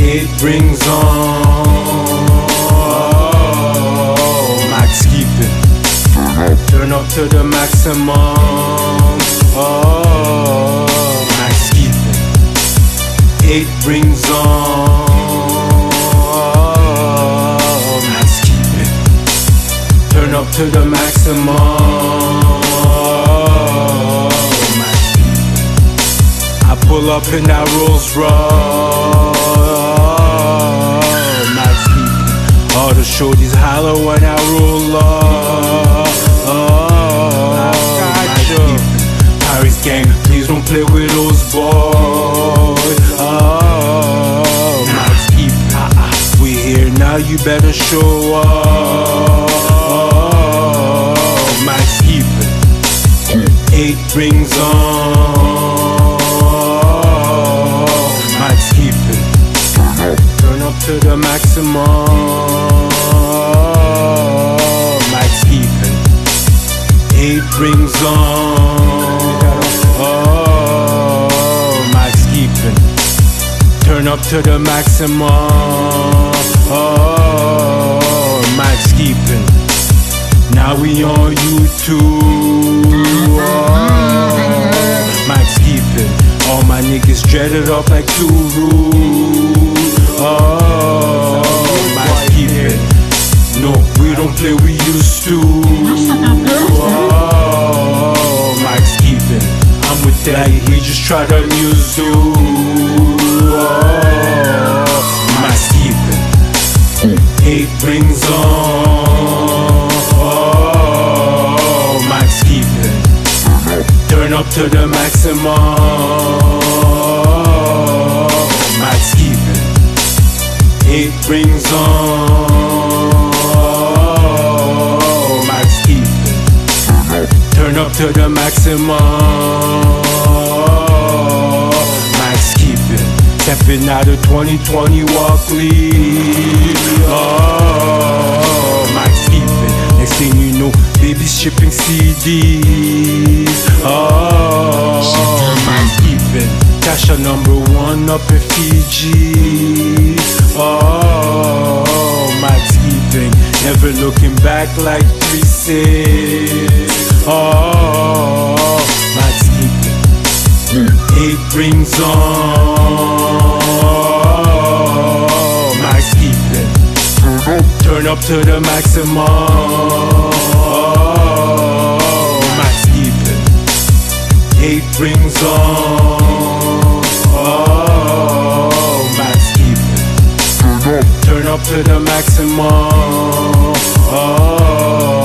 8 rings on. Max keeping. Turn up to the maximum. Max keeping. 8 rings on. Max keeping. Turn up to the maximum. Max keeping. I pull up in that Rolls Royce. Max keeping. All the shorties holler when I roll up. Max keeping. Paris gang, please don't play with those boys. Max keeping. We here now, you better show up. Max keeping. 8 rings on. Max keeping. Turn up to the maximum. Max keeping. 8 rings on. Max keeping. Turn up to the maximum. Max keeping. Now we on YouTube. Max keeping. All my niggas dreaded up like two rules. Max keeping. No, we don't play, we used to. Max keeping. I'm with that, he just tried a new zoo. Max keeping. 8 rings on. Max keeping. Turn up to the maximum. Max keeping. 8 rings on. Max keeping. Turn up to the maximum. Max keeping. Stepping out of 2020 Walkley. Max keeping. Next thing you know, baby's shipping CDs. Max keeping. Kashta #1 up in Fiji. Max keeping. Never looking back like 3-6. Max keeping. 8 rings on. Max keeping. Turn up to the maximum. Max keeping. 8 rings on. Max keeping. Turn up to the maximum.